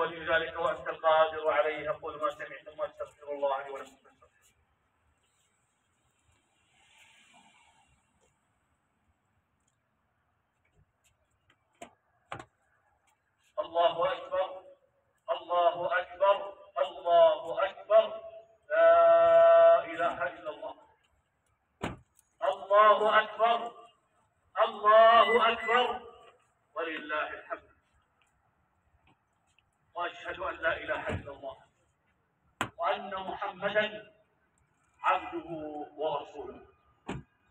ولي ذلك وأنت القادر عليه. أقول ما سمعتم وأستغفر الله لي ولكم. الله أكبر، الله أكبر، الله أكبر، لا إله إلا الله. الله أكبر، الله أكبر، ولله الحمد. وأشهد أن لا إله إلا الله وأن محمدا عبده ورسوله.